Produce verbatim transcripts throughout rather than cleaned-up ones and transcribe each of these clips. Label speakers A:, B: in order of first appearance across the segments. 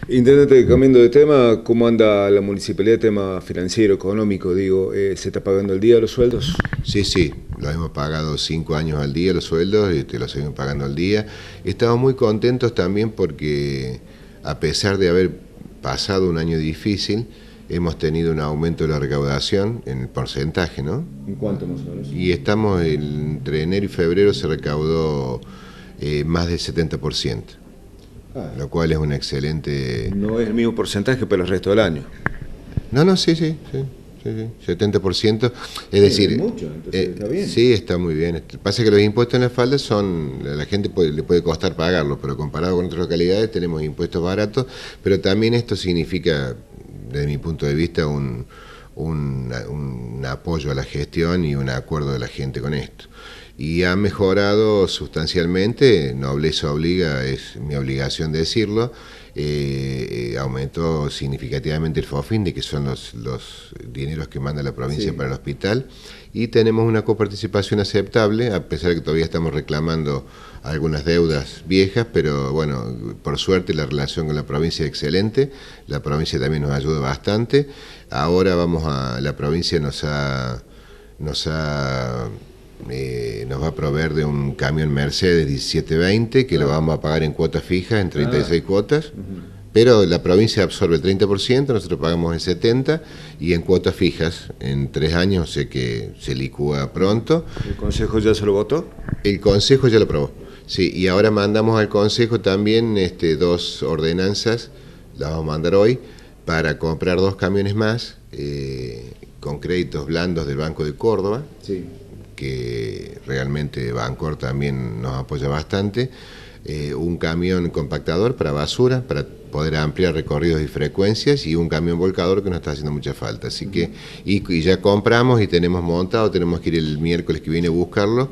A: Intendente, cambiando de tema, ¿cómo anda la municipalidad, tema financiero, económico? Digo, eh, ¿se está pagando al día los sueldos?
B: Sí, sí, lo hemos pagado cinco años al día los sueldos, y te los seguimos pagando al día. Estamos muy contentos también porque, a pesar de haber pasado un año difícil, hemos tenido un aumento de la recaudación en el porcentaje, ¿no?
A: ¿En cuánto más o menos?
B: Y estamos, entre enero y febrero se recaudó eh, más del setenta por ciento.
A: Ah,
B: Lo cual es un excelente...
A: no es el mismo porcentaje para el resto del año.
B: No, no, sí, sí, sí, sí, sí, setenta por ciento. Es
A: Sí,
B: decir,
A: es mucho, entonces
B: eh,
A: está bien.
B: sí, está muy bien. Pasa que los impuestos en la falda son, a la gente puede, le puede costar pagarlos, pero comparado con otras localidades tenemos impuestos baratos, pero también esto significa, desde mi punto de vista, un, un, un apoyo a la gestión y un acuerdo de la gente con esto. Y ha mejorado sustancialmente, nobleza obliga, es mi obligación decirlo, eh, aumentó significativamente el FOFINDE, que son los, los dineros que manda la provincia sí. para el hospital, y tenemos una coparticipación aceptable, a pesar de que todavía estamos reclamando algunas deudas viejas, pero bueno, por suerte la relación con la provincia es excelente, la provincia también nos ayuda bastante. Ahora vamos a, la provincia nos ha... Nos ha Eh, nos va a proveer de un camión Mercedes diecisiete veinte que ah. lo vamos a pagar en cuotas fijas, en treinta y seis ah. cuotas, uh-huh. pero la provincia absorbe el treinta por ciento, nosotros pagamos el setenta por ciento y en cuotas fijas, en tres años, sé que se licúa pronto.
A: ¿El Consejo ya se lo votó?
B: El Consejo ya lo aprobó, sí, y ahora mandamos al Consejo también este, dos ordenanzas, las vamos a mandar hoy, para comprar dos camiones más, eh, con créditos blandos del Banco de Córdoba, sí. que realmente Bancor también nos apoya bastante, eh, un camión compactador para basura, para poder ampliar recorridos y frecuencias, y un camión volcador que nos está haciendo mucha falta. Así que, y, y ya compramos y tenemos montado, tenemos que ir el miércoles que viene a buscarlo,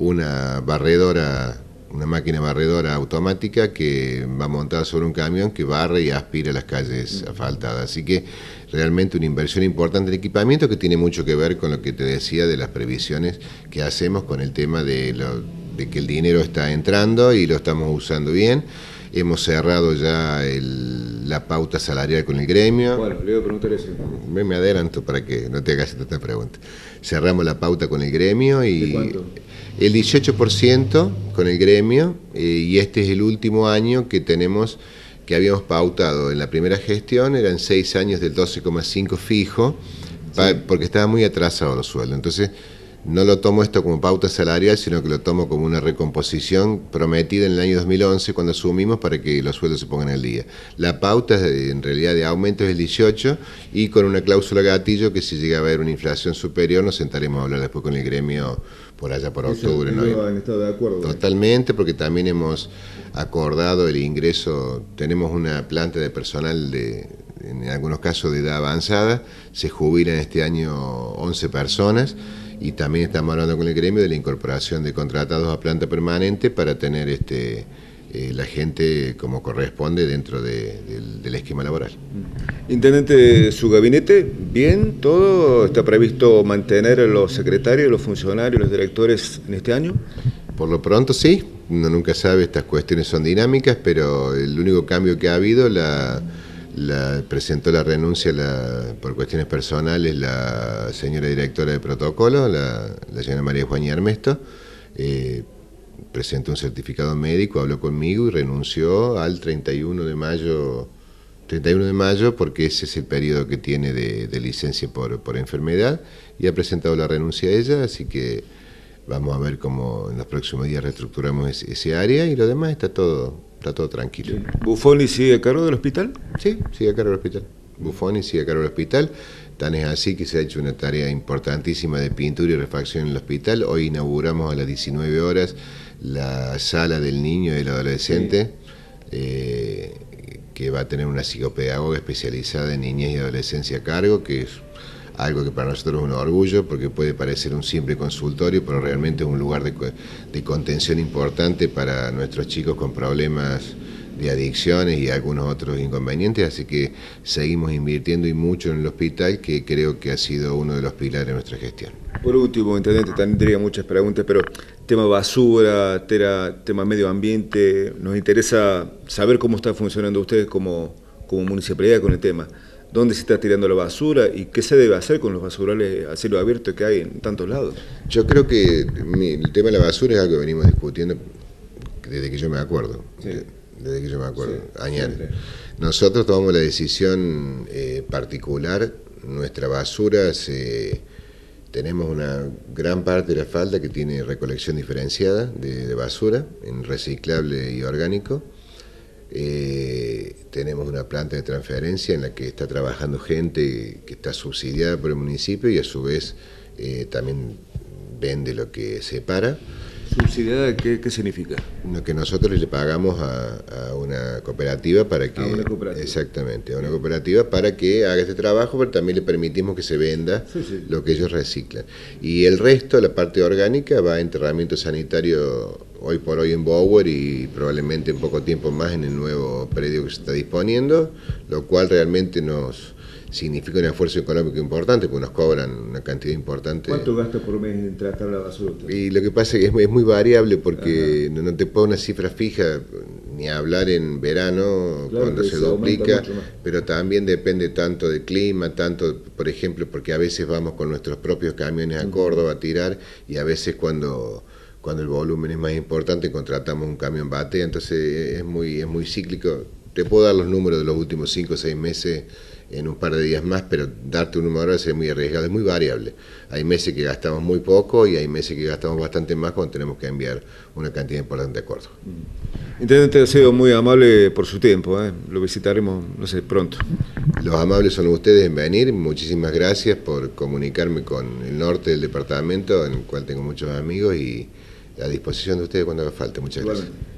B: una barredora, una máquina barredora automática que va montada sobre un camión que barre y aspira las calles asfaltadas. Así que realmente una inversión importante en equipamiento que tiene mucho que ver con lo que te decía de las previsiones que hacemos con el tema de, lo, de que el dinero está entrando y lo estamos usando bien. Hemos cerrado ya el, la pauta salarial con el gremio.
A: Bueno, le voy a preguntar eso.
B: Me, me adelanto para que no te hagas esta pregunta. Cerramos la pauta con el gremio y...
A: ¿De cuánto?
B: El dieciocho por ciento con el gremio, eh, y este es el último año que tenemos, que habíamos pautado en la primera gestión, eran seis años del doce coma cinco fijo, pa, sí. porque estaba muy atrasado los sueldos. Entonces no lo tomo esto como pauta salarial, sino que lo tomo como una recomposición prometida en el año dos mil once cuando asumimos para que los sueldos se pongan al día. La pauta en realidad de aumento es el dieciocho y con una cláusula gatillo que si llega a haber una inflación superior nos sentaremos a hablar después con el gremio por allá por octubre. ¿No?
A: Han estado de acuerdo.
B: Totalmente, porque también hemos acordado el ingreso, tenemos una planta de personal de, en algunos casos de edad avanzada, se jubilan este año once personas, y también estamos hablando con el gremio de la incorporación de contratados a planta permanente para tener este eh, la gente como corresponde dentro de, del, del esquema laboral.
A: Intendente, ¿su gabinete bien? ¿Todo está previsto mantener a los secretarios, los funcionarios, los directores en este año?
B: Por lo pronto sí, uno nunca sabe, estas cuestiones son dinámicas, pero el único cambio que ha habido, la, la presentó la renuncia la, por cuestiones personales la señora directora de protocolo, la, la señora María Juana Armesto, eh, presentó un certificado médico, habló conmigo y renunció al treinta y uno de mayo, treinta y uno de mayo, porque ese es el periodo que tiene de, de licencia por, por enfermedad, y ha presentado la renuncia a ella, así que vamos a ver cómo en los próximos días reestructuramos ese, ese área, y lo demás está todo, está todo tranquilo.
A: Sí. ¿Buffoni sigue a cargo del hospital?
B: Sí, sigue a cargo del hospital. Buffoni sigue a cargo del hospital. Tan es así que se ha hecho una tarea importantísima de pintura y refacción en el hospital. Hoy inauguramos a las diecinueve horas la sala del niño y del adolescente, sí. eh, que va a tener una psicopedagoga especializada en niñez y adolescencia a cargo, que es algo que para nosotros es un orgullo, porque puede parecer un simple consultorio, pero realmente es un lugar de, de contención importante para nuestros chicos con problemas de adicciones y algunos otros inconvenientes, así que seguimos invirtiendo y mucho en el hospital, que creo que ha sido uno de los pilares de nuestra gestión.
A: Por último, intendente, tendría muchas preguntas, pero tema basura, tera, tema medio ambiente, nos interesa saber cómo está funcionando ustedes como, como municipalidad con el tema. ¿Dónde se está tirando la basura y qué se debe hacer con los basurales a cielo abierto que hay en tantos lados?
B: Yo creo que mi, el tema de la basura es algo que venimos discutiendo desde que yo me acuerdo. Sí. Desde que yo me acuerdo, sí, años. Nosotros tomamos la decisión eh, particular, nuestra basura, se, tenemos una gran parte de la falda que tiene recolección diferenciada de, de basura, en reciclable y orgánico. Eh, tenemos una planta de transferencia en la que está trabajando gente que está subsidiada por el municipio y a su vez eh, también vende lo que separa.
A: ¿Subsidiada qué, qué significa?
B: Lo que nosotros le pagamos a, a una cooperativa para que...
A: A una cooperativa.
B: Exactamente, a una cooperativa para que haga este trabajo, pero también le permitimos que se venda
A: sí, sí.
B: lo que ellos reciclan. Y el resto, la parte orgánica, va a enterramiento sanitario hoy por hoy en Bower y probablemente en poco tiempo más en el nuevo predio que se está disponiendo, lo cual realmente nos significa un esfuerzo económico importante, porque nos cobran una cantidad importante.
A: ¿Cuánto gasta por mes en tratar la basura usted?
B: Y lo que pasa es que es muy, es muy variable porque no, no te pongo una cifra fija, ni hablar en verano, claro, cuando se, se duplica, pero también depende tanto del clima, tanto, por ejemplo, porque a veces vamos con nuestros propios camiones a uh-huh. Córdoba a tirar, y a veces cuando... cuando el volumen es más importante contratamos un camión bate, entonces es muy, es muy cíclico. Te puedo dar los números de los últimos cinco o seis meses en un par de días más, pero darte un número es muy arriesgado, es muy variable. Hay meses que gastamos muy poco y hay meses que gastamos bastante más cuando tenemos que enviar una cantidad importante de Córdoba.
A: Intendente, ha sido muy amable por su tiempo, ¿eh? Lo visitaremos, no sé, pronto.
B: Los amables son ustedes en venir, muchísimas gracias por comunicarme con el norte del departamento, en el cual tengo muchos amigos, y a disposición de ustedes cuando haga falta. Muchas gracias. Igualmente.